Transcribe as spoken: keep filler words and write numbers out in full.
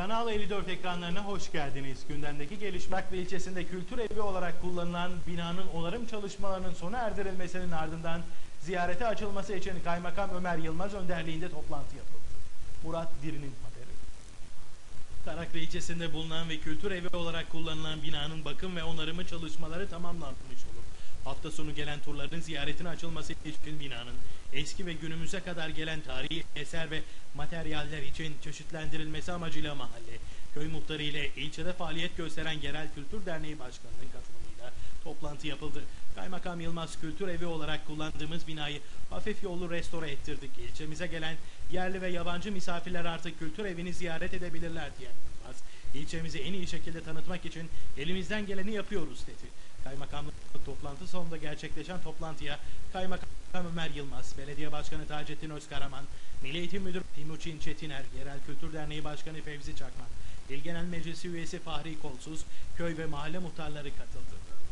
Kanal elli dört ekranlarına hoş geldiniz. Gündemdeki gelişme Akbel ilçesinde kültür evi olarak kullanılan binanın onarım çalışmalarının sona erdirilmesinin ardından ziyarete açılması için Kaymakam Ömer Yılmaz önderliğinde toplantı yapıldı. Murat Diri'nin haberi. Taraklı ilçesinde bulunan ve kültür evi olarak kullanılan binanın bakım ve onarımı çalışmaları tamamlanmış olur. Hafta sonu gelen turların ziyaretine açılması için binanın eski ve günümüze kadar gelen tarihi eser ve materyaller için çeşitlendirilmesi amacıyla mahalle, köy muhtarı ile ilçede faaliyet gösteren Yerel Kültür Derneği Başkanı'nın katılımıyla toplantı yapıldı. Kaymakam Yılmaz kültür evi olarak kullandığımız binayı hafif yollu restore ettirdik. İlçemize gelen yerli ve yabancı misafirler artık kültür evini ziyaret edebilirler diyen Yılmaz, ilçemizi en iyi şekilde tanıtmak için elimizden geleni yapıyoruz dedi. Kaymakamlık toplantı sonunda gerçekleşen toplantıya Kaymakam Ömer Yılmaz, Belediye Başkanı Taceddin Özkaraman, Milli Eğitim Müdürü Timuçin Çetiner, Yerel Kültür Derneği Başkanı Fevzi Çakmak, İl Genel Meclisi Üyesi Fahri Kolsuz, köy ve mahalle muhtarları katıldı.